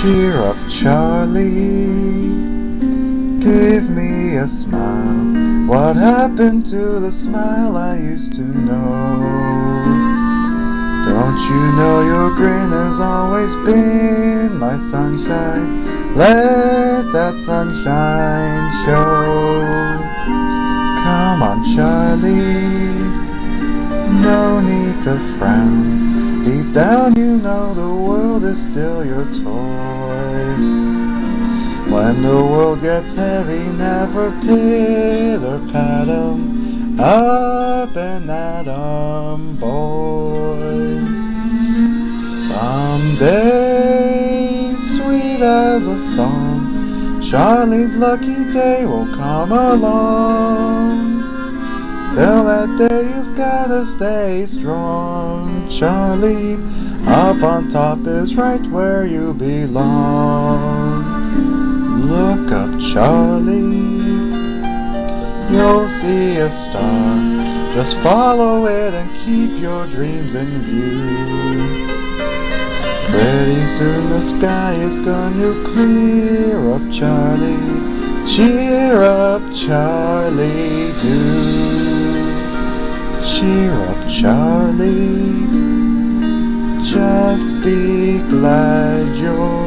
Cheer up, Charlie, give me a smile. What happened to the smile I used to know? Don't you know your grin has always been my sunshine? Let that sunshine show. Come on, Charlie, no need to frown. Deep down you know the world is still your toy. When the world gets heavy, never pitter pat 'em up and at 'em, boy. Someday, sweet as a song, Charlie's lucky day will come along. Till that day you've gotta stay strong, Charlie. Up on top is right where you belong. Look up, Charlie, you'll see a star. Just follow it and keep your dreams in view. Pretty soon the sky is gonna clear up, Charlie. Cheer up, Charlie, do. Cheer up, Charlie, just be glad you're